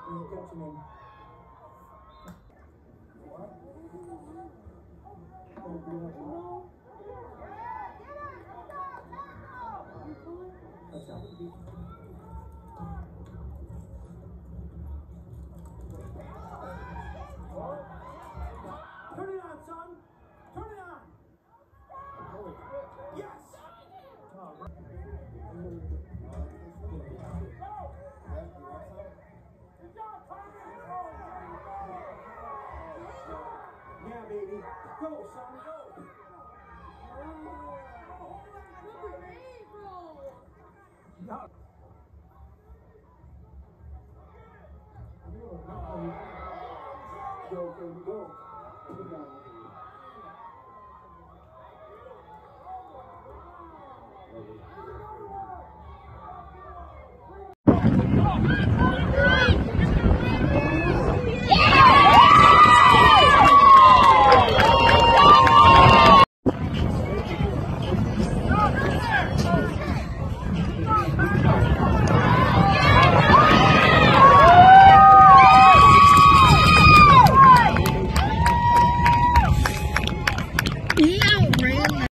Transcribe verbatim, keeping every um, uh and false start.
Turn it on, son. Turn it on. Yes. Yeah, baby. Go, son. Go. No. Go, baby, go. Go.